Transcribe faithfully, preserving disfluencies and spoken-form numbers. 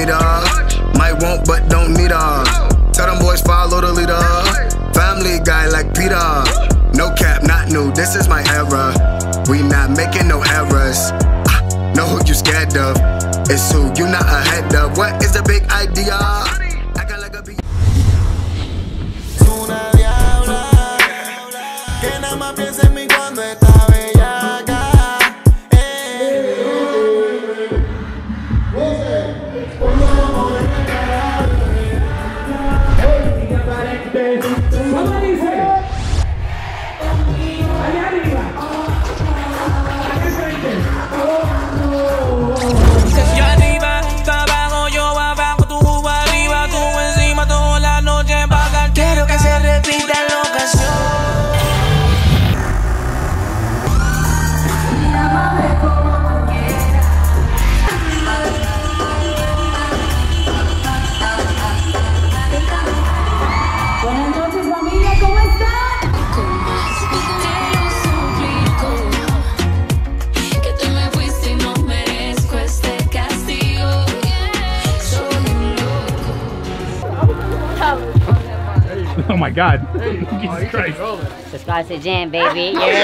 meter. Might won't, but don't need her. Tell them boys follow the leader. Family guy like Peter. No cap, not new, this is my era. We not making no errors. uh, Know who you scared of. It's who you not ahead of. What is the big idea? I got like a beat. Una diabla que nada más piensa en mí cuando está bellaca. Oh my God. Jesus Christ. Subscribe to Jam, baby. Yeah.